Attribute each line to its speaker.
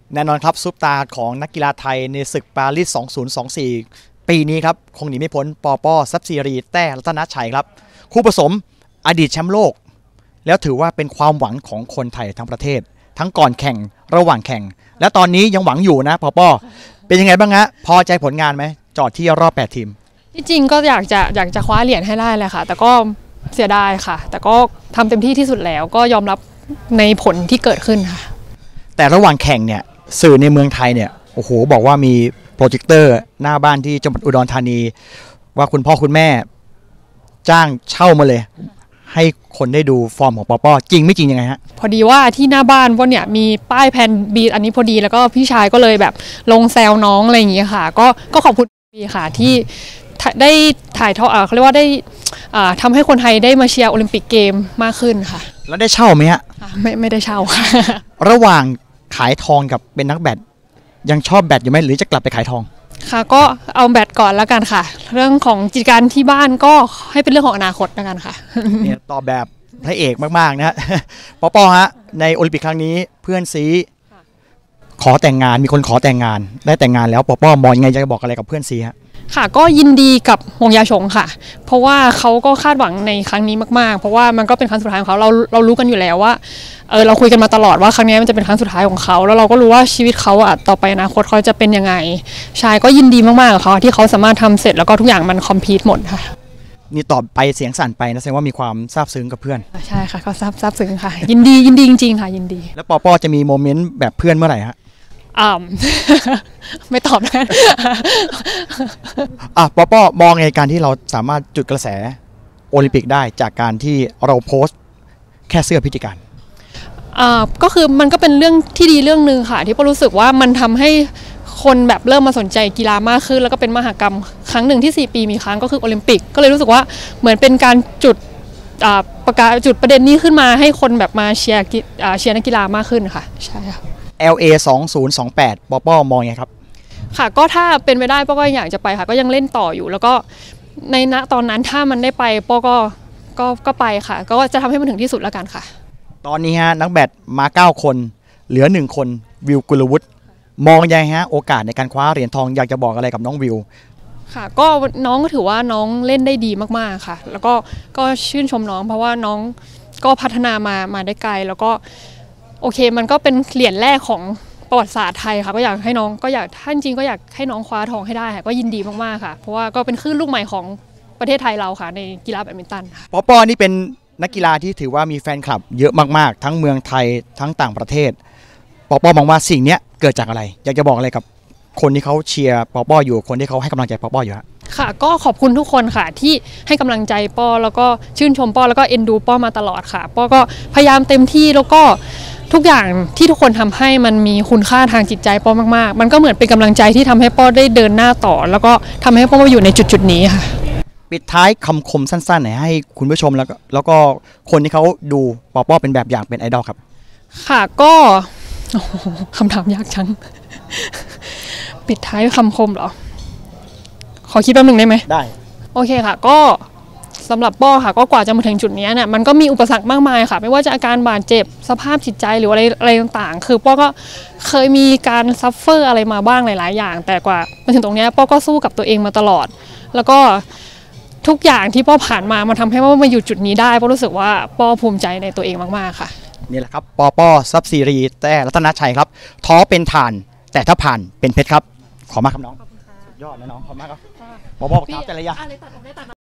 Speaker 1: แน่นอนครับซุปตาของนักกีฬาไทยในศึกปารีส 2024 ปีนี้ครับคงหนีไม่พ้นปอปอทรัพย์ศิรีแต้รัตนชัยครับคู่ผสมอดีตแชมป์โลกแล้วถือว่าเป็นความหวังของคนไทยทั้งประเทศทั้งก่อนแข่งระหว่างแข่งและตอนนี้ยังหวังอยู่นะปอปอเป็นยังไงบ้างฮะพอใจผลงานไหมจอดที่รอบ8ทีม
Speaker 2: ที่จริงก็อยากจะคว้าเหรียญให้ได้เลยค่ะแต่ก็เสียดายค่ะแต่ก็ทำเต็มที่ที่สุดแล้วก็ยอมรับในผลที่เกิดขึ้นค่ะ
Speaker 1: แต่ระหว่างแข่งเนี่ยสื่อในเมืองไทยเนี่ยโอ้โหบอกว่ามีโปรเจคเตอร์หน้าบ้านที่จังหวัดอุดรธานีว่าคุณพ่อคุณแม่จ้างเช่ามาเลยให้คนได้ดูฟอร์มของปอปอจริงไม่จริงยังไงฮะ
Speaker 2: พอดีว่าที่หน้าบ้านว่าเนี่ยมีป้ายแผ่นบีอันนี้พอดีแล้วก็พี่ชายก็เลยแบบลงแซวน้องอะไรอย่างเงี้ยค่ะก็ขอบคุณบีค่ะที่ได้ถ่ายทอดเขาเรียกว่าได้ทำให้คนไทยได้มาเชียร์โอลิมปิกเกมมากขึ้นค่ะ
Speaker 1: แล้วได้เช่าไหมฮะ
Speaker 2: ไม่ได้เช่าค่ะ
Speaker 1: ระหว่างขายทองกับเป็นนักแบดยังชอบแบดอยู่ไหมหรือจะกลับไปขายทอง
Speaker 2: ค่ะก็เอาแบดก่อนแล้วกันค่ะเรื่องของกิจการที่บ้านก็ให้เป็นเรื่องของอนาคตแล้วกันค่ะ
Speaker 1: เนี่ยตอบแบบพระเอกมากๆนะฮะปอปอฮะในโอลิมปิกครั้งนี้เพื่อนซีขอแต่งงานมีคนขอแต่งงานได้แต่งงานแล้วปอปอมองยังไงจะบอกอะไรกับเพื่อนซีฮะ
Speaker 2: ค่ะก็ยินดีกับฮงยาชงค่ะเพราะว่าเขาก็คาดหวังในครั้งนี้มากๆเพราะว่ามันก็เป็นครั้งสุดท้ายของเขาเรารู้กันอยู่แล้วว่าเราคุยกันมาตลอดว่าครั้งนี้มันจะเป็นครั้งสุดท้ายของเขาแล้วเราก็รู้ว่าชีวิตเขาต่อไปอนาคตเขาจะเป็นยังไงชายก็ยินดีมากๆกับเขาที่เขาสามารถทำเสร็จแล้วก็ทุกอย่างมันคอมพลีทหมดค่ะ
Speaker 1: นี่ตอบไปเสียงสั่นไปนะแสดงว่ามีความซาบซึ้งกับเพื่อน
Speaker 2: ใช่ค่ะก็ซาบซึ้งค่ะยินดีจริงๆค่ะยินดี
Speaker 1: แล้วปอปอจะมีโมเมนต์แบบเพื่อนเมื่อไหร่ฮะ
Speaker 2: ไม่ตอบนะ
Speaker 1: ปอปอมองในการที่เราสามารถจุดกระแสโอลิมปิกได้จากการที่เราโพสต์แค่เสื้อพิธีการ
Speaker 2: ก็คือมันก็เป็นเรื่องที่ดีเรื่องนึงค่ะที่ปอรู้สึกว่ามันทำให้คนแบบเริ่มมาสนใจกีฬามากขึ้นแล้วก็เป็นมหกรรมครั้งหนึ่งที่4ปีมีครั้งก็คือโอลิมปิกก็เลยรู้สึกว่าเหมือนเป็นการจุดประเด็นนี้ขึ้นมาให้คนแบบมาเชียร์นักกีฬามากขึ้นค่ะใช่ค่ะ
Speaker 1: LA 2028ปอปอมองไงครับ
Speaker 2: ค่ะก็ถ้าเป็นไปได้ปอก็อยากจะไปค่ะก็ยังเล่นต่ออยู่แล้วก็ในณตอนนั้นถ้ามันได้ไปปอก็ไปค่ะก็จะทำให้มันถึงที่สุดแล้วกันค่ะ
Speaker 1: ตอนนี้ฮะนักแบดมา9คนเหลือ1คนวิวกุลวุฒิมองยังไงฮะโอกาสในการคว้าเหรียญทองอยากจะบอกอะไรกับน้องวิว
Speaker 2: ค่ะก็น้องก็ถือว่าน้องเล่นได้ดีมากๆค่ะแล้วก็ชื่นชมน้องเพราะว่าน้องก็พัฒนามาได้ไกลแล้วก็โอเคมันก็เป็นเหรียญแรกของประวัติศาสตร์ไทยค่ะก็อยากให้น้องก็อยากท่านจริงก็อยากให้น้องคว้าทองให้ได้ค่ะก็ยินดีมากๆค่ะเพราะว่าก็เป็นคลื่นลูกใหม่ของประเทศไทยเราค่ะในกีฬาแบดมินตัน
Speaker 1: ปอปอนี่เป็นนักกีฬาที่ถือว่ามีแฟนคลับเยอะมากๆทั้งเมืองไทยทั้งต่างประเทศปอปอมองว่าสิ่งนี้เกิดจากอะไรอยากจะบอกอะไรกับคนที่เขาเชียร์ปอปออยู่คนที่เขาให้กำลังใจปอปออยู่ฮะ
Speaker 2: ค่ะก็ขอบคุณทุกคนค่ะที่ให้กำลังใจปอแล้วก็ชื่นชมปอแล้วก็เอ็นดูปอมาตลอดค่ะปอก็พยายามเต็มที่แล้วก็ทุกอย่างที่ทุกคนทำให้มันมีคุณค่าทางจิตใจปอมากๆมันก็เหมือนเป็นกำลังใจที่ทำให้ปอได้เดินหน้าต่อแล้วก็ทำให้ปอมาอยู่ในจุดนี้ค่ะ
Speaker 1: ปิดท้ายคำคมสั้นๆหน่อยให้คุณผู้ชมแล้วก็คนที่เขาดูปอปอเป็นแบบอย่างเป็นไอดอลครับ
Speaker 2: ค่ะก็คำถามยากจังปิดท้ายคำคมเหรอขอคิดแป๊บนึงได้ไหม
Speaker 1: ได้
Speaker 2: โอเคค่ะก็สำหรับป้อค่ะก็กว่าจะมาถึงจุดนี้เนี่ยมันก็มีอุปสรรคมากมายค่ะไม่ว่าจะอาการบาดเจ็บสภาพจิตใจหรืออะไรต่างๆคือป้อก็เคยมีการซัฟเฟอร์อะไรมาบ้างหลายๆอย่างแต่กว่ามาถึงตรงนี้ป้อก็สู้กับตัวเองมาตลอดแล้วก็ทุกอย่างที่ป้อผ่านมาทำให้ป้อมาอยู่จุดนี้ได้ป้อรู้สึกว่าป้อภูมิใจในตัวเองมากๆค่ะ
Speaker 1: นี่แหละครับปอปอทรัพย์ศิรีแต้รัตนชัยครับท้อเป็นถ่านแต่ถ้าผ่านเป็นเพชรครับขอมากครับน้องสุดยอดนะน้องขอบมากครับปอปอครับแต่ละอย่าง